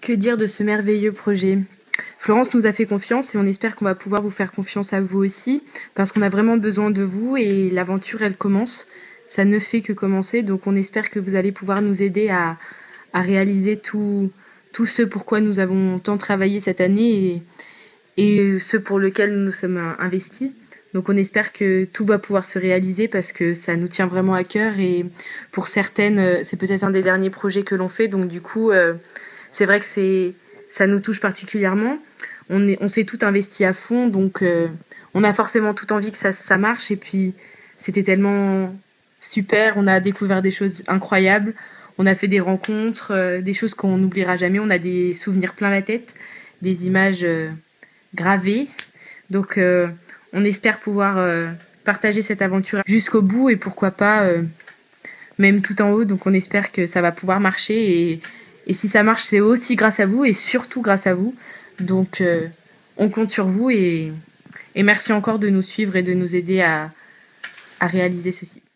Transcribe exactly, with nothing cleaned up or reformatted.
Que dire de ce merveilleux projet? Florence nous a fait confiance et on espère qu'on va pouvoir vous faire confiance à vous aussi, parce qu'on a vraiment besoin de vous et l'aventure elle commence. Ça ne fait que commencer, donc on espère que vous allez pouvoir nous aider à, à réaliser tout, tout ce pour quoi nous avons tant travaillé cette année et, et ce pour lequel nous nous sommes investis. Donc on espère que tout va pouvoir se réaliser parce que ça nous tient vraiment à cœur et pour certaines, c'est peut-être un des derniers projets que l'on fait, donc du coup, euh, c'est vrai que c'est, ça nous touche particulièrement. On, est, on s'est tout investi à fond, donc euh, on a forcément tout envie que ça, ça marche et puis c'était tellement super, on a découvert des choses incroyables, on a fait des rencontres, euh, des choses qu'on n'oubliera jamais, on a des souvenirs plein la tête, des images euh, gravées, donc euh, on espère pouvoir euh, partager cette aventure jusqu'au bout et pourquoi pas euh, même tout en haut. Donc on espère que ça va pouvoir marcher et, et si ça marche, c'est aussi grâce à vous et surtout grâce à vous. Donc euh, on compte sur vous et, et merci encore de nous suivre et de nous aider à, à réaliser ceci.